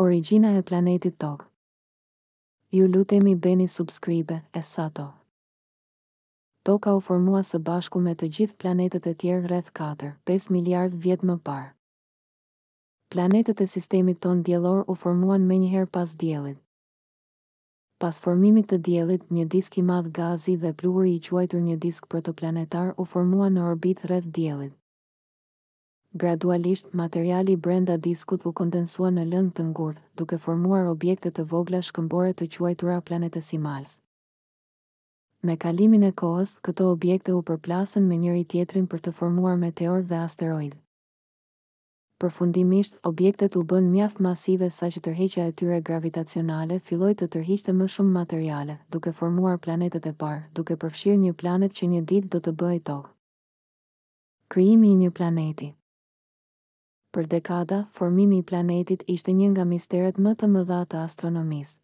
Origjina e planetit Tokë. Ju lutemi bëni subscribe, Essato. Toka u formua së bashku me të gjithë planetet e tjerë rreth 4-5 miliard vjet më parë. Planetet e sistemit ton diellor u formuan menjëherë pas diellit. Pas formimit të diellit, një disk i madh gazi dhe pluhuri i quajtur një disk protoplanetar u formua në orbitë rreth diellit. Gradualisht, materiali brenda diskut u kondensua në lëndë të ngurtë, duke formuar objekte të vogla shkëmbore të quajtura planetesimals. Me kalimin e kohës, këto objekte u përplasën me njëri tjetrin për të formuar meteorë dhe asteroidë. Përfundimisht, objektet u bën mjaft masive saqë tërheqja e tyre gravitacionale filloi të tërhiqte më shumë materiale, duke formuar planetet e parë, duke përfshirë një planet që një ditë do të bëhej Tokë. Krijimi i një planeti. Për dekada, formimi i planetit ishte një nga misteret më të mëdha të astronomisë.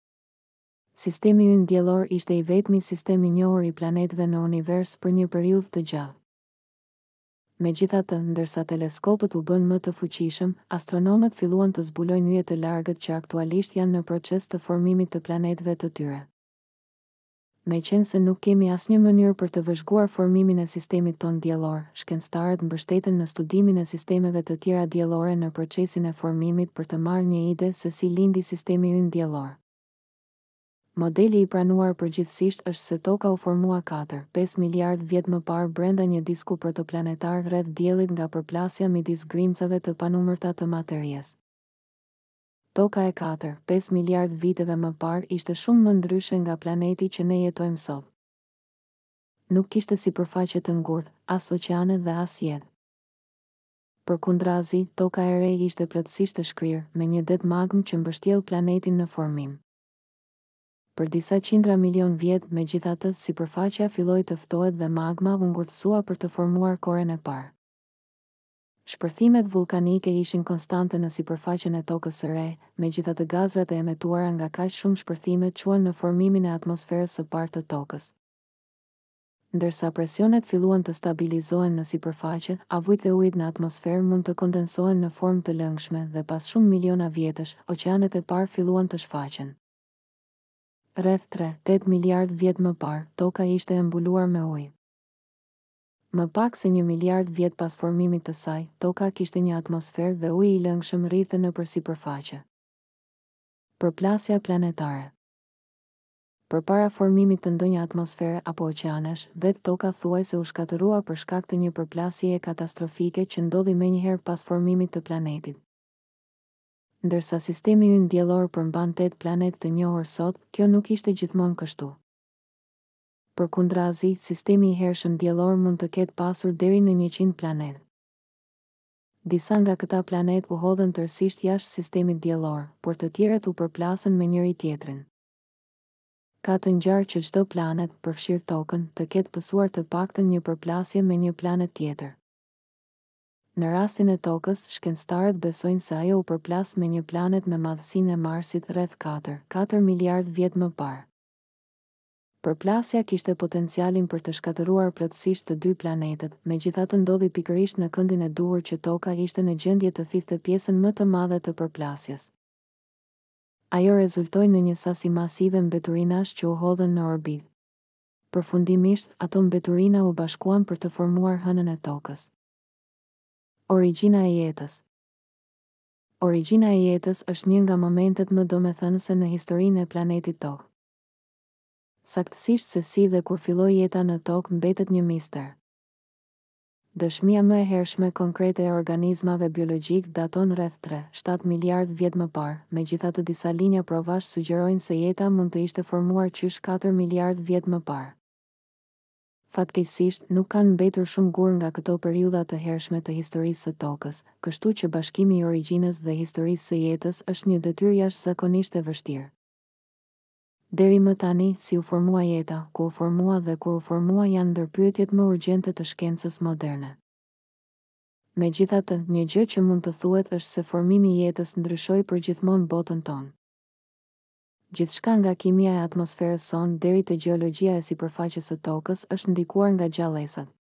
Sistemi ynë diellor ishte i vetmi sistem i njohur i planetëve në univers për një periudhë të gjatë. Megjithatë, ndërsa teleskopët u bën më të fuqishëm, astronomët filluan të zbulojnë yje të largët që aktualisht janë në proces të formimit të planetëve të tyre. Meqense nuk kemi asnjë mënyrë për të vëzhguar formimin e sistemit ton diellor, shkencëtarët mbështeten në studimin e sistemeve të tjera diellore në procesin e formimit për të marrë një ide se si lindi sistemi ynë diellor. Modeli i pranuar përgjithsisht është se Toka u formua 4-5 miliard vjet më parë brenda një disku protoplanetar rreth diellit nga përplasja midis grimcave të panumërta të materies. Toka e 4-5 miliard viteve më parë ishte shumë më ndryshe nga planeti që ne jetojmë sot. Nuk kishte sipërfaqe të ngurtë, as oqeane dhe as jetë. Përkundrazi, Toka e re ishte plotësisht e shkrirë, me një det magmë që mbështjell planetin në formim. Për disa qindra milion vjet, megjithatë, sipërfaqja filloi të ftohet dhe magma u ngurtësua për të formuar koren e parë. Shpërthimet vulkanike ishin konstante në sipërfaqen e Tokës së re, megjithatë gazrat e emetuara nga kaq shumë shpërthime çuan në formimin e atmosferës së parë të Tokës. Ndërsa presionet filluan të stabilizohen në sipërfaqe, avujt e ujit në atmosferë mund të kondensohen në formë të lëngshme dhe pas shumë miliona vjetësh, oqeanet e parë filluan të shfaqen. Rreth 3-8 miliard vjet më parë, Toka ishte e mbuluar me ujë. Më pak se 1 miliard vjet pas formimit të saj, Toka kishte një atmosferë dhe uji i lëngshëm rrithte nëpër sipërfaqe. Përplasja planetare. Përpara formimit të ndonjë atmosfere apo oqeanesh, vetë Toka thuajse u shkatërrua për shkak të një përplasjeje katastrofike që ndodhi menjëherë pas formimit të planetit. Ndërsa sistemi ynë diellor përmban 8 planet të njohur sot, kjo nuk ishte gjithmonë kështu. Përkundrazi, sistemi i hershëm diellor mund të ketë pasur deri në 100 planet. Disa nga këta planet u hodhen tërësisht jashtë sistemit diellor, por të tjerët u përplasën me njëri tjetrin. Ka të ngjarë që çdo planet, përfshirë Tokën, të ketë pësuar të paktën një përplasje me një planet tjetër. Në rastin e Tokës, shkencëtarët besojnë se ajo u përplas me një planet me madhësinë e Marsit rreth 4 miliard vjet më parë. Përplasja kishte potencialin për të shkatëruar plotësisht të dy planetet, megjithatë ndodhi pikërisht në këndin e duhur që Toka ishte në gjendje të thithte pjesën më të madhe të përplasjes. Ajo rezultoi në një sasi masive mbeturinash që u hodhën në orbitë. Përfundimisht, ato mbeturina u bashkuan për të formuar hënën e Tokës. Origjina e jetës. Origjina e jetës është një nga momentet më domethënëse në historinë e planetit Tokë. Saktësisht se si dhe kur filloi jeta në Tokë mbetet një mister. Dëshmia më e hershme konkrete e organizmave biologjik daton rreth 3-7 miliard vjet më parë, megjithatë disa linja provash sugjerojnë se jeta mund të ishte formuar qysh 4 miliard vjet më parë. Fatkeqësisht, nuk kanë mbetur shumë gur nga këto periudha të hershme të historisë së Tokës, kështu që bashkimi i origjinës dhe historisë së jetës është një detyrë jashtëzakonisht e vështirë. Deri më tani, si u formua jeta, ku u formua dhe kur u formua janë ndër pyetjet më urgjente të shkencës moderne. Megjithatë, një gjë që mund të thuhet është se formimi i jetës ndryshoi përgjithmonë botën tonë. Gjithçka nga kimia e atmosferës sonë deri te gjeologjia e sipërfaqes së Tokës është ndikuar nga gjallësat.